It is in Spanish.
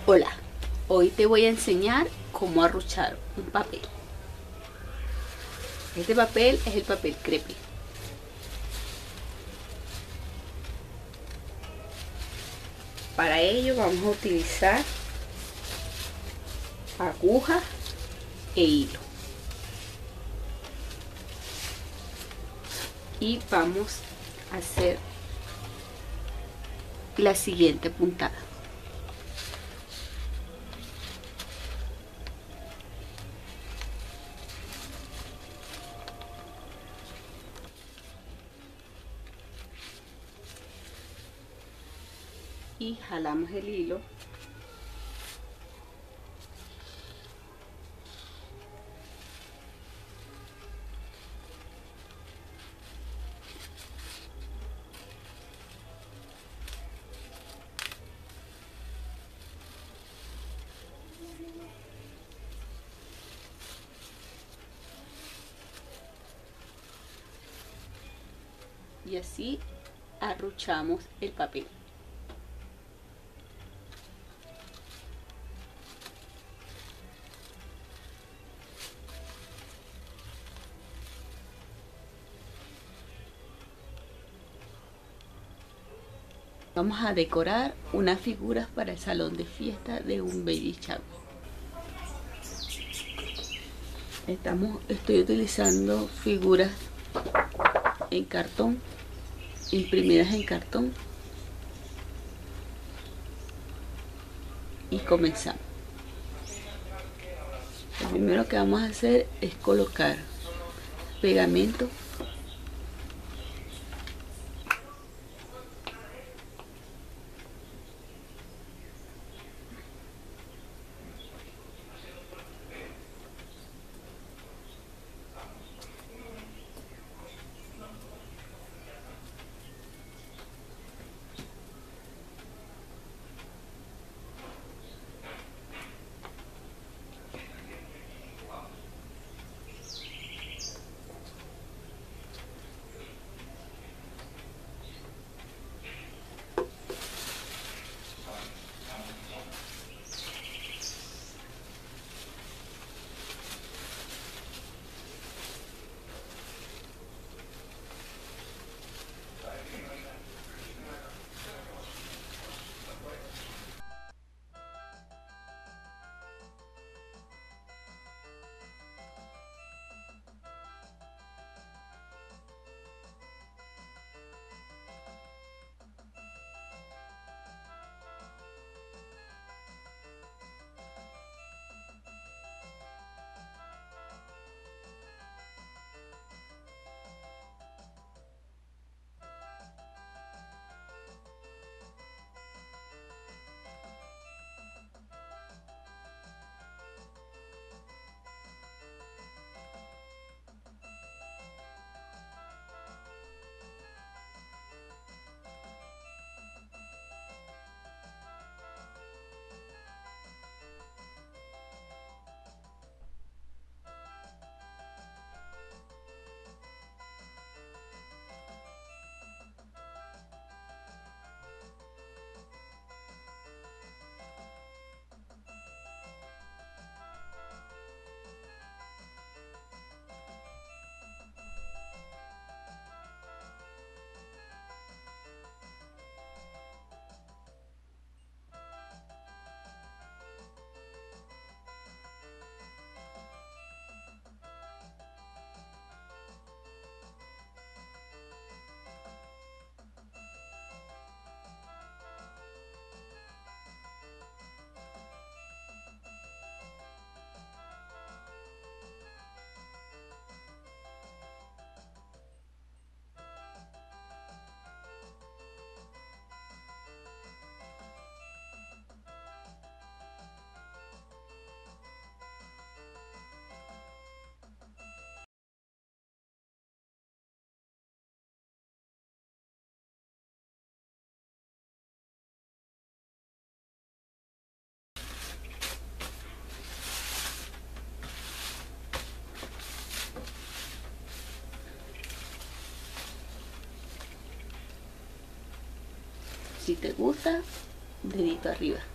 Hola, hoy te voy a enseñar cómo arruchar un papel. Este papel es el papel crepe. Para ello vamos a utilizar aguja e hilo. Y vamos a hacer la siguiente puntada. Y jalamos el hilo y así arruchamos el papel. Vamos a decorar unas figuras para el salón de fiesta de un baby shower. Estoy utilizando figuras en cartón, imprimidas en cartón, y comenzamos. Lo primero que vamos a hacer es colocar pegamento Si te gusta, dedito arriba.